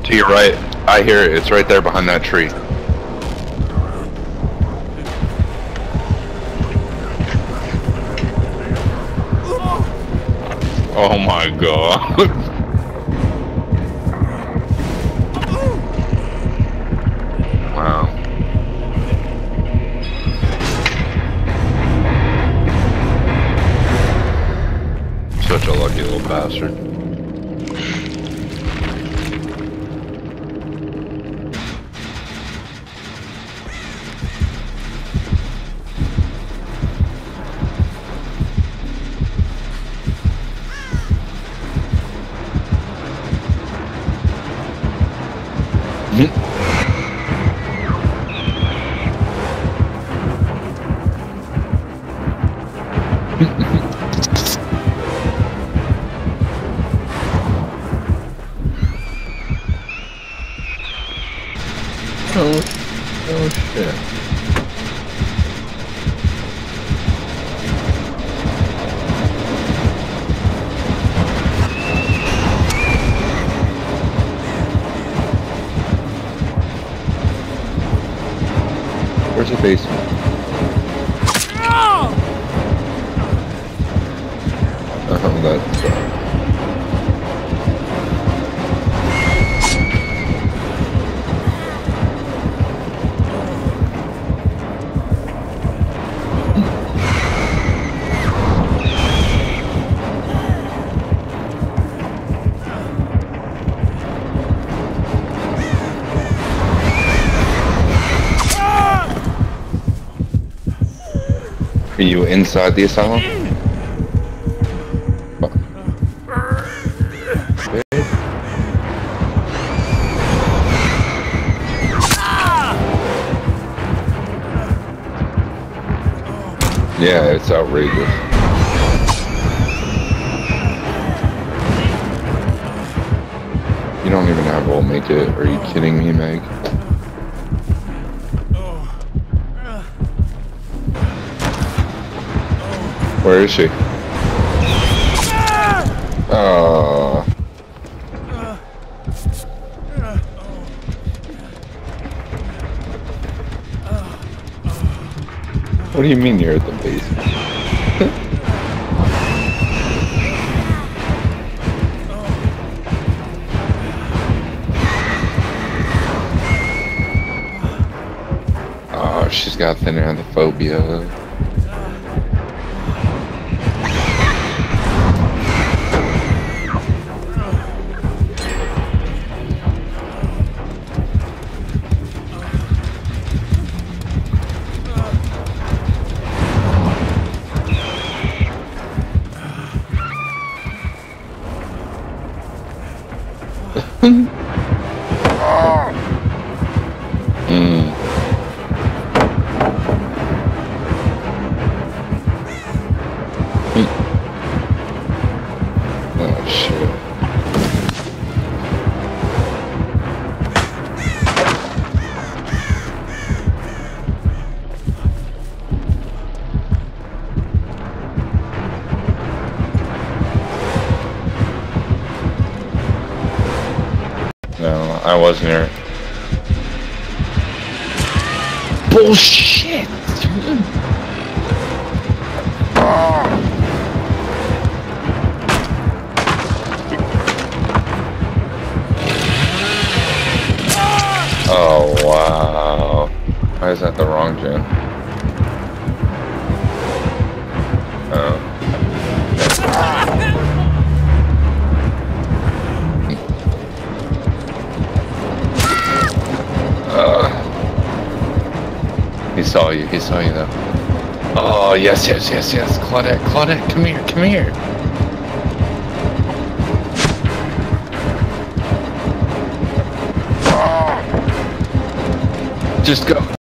To your right. I hear it. It's right there behind that tree. Oh my god. Wow. Such a lucky little bastard. Oh shit. Where's the basement? That's Are you inside the asylum? Yeah, it's outrageous. You don't even have we'll make it. Are you kidding me, Meg? Where is she? Oh. What do you mean you're at the basement? Oh, she's got thanatophobia. Oh shit. No, I wasn't here. Bullshit! Oh wow. Why is that the wrong gen? Oh. He saw you though. Oh yes. Claudette, come here. Just go.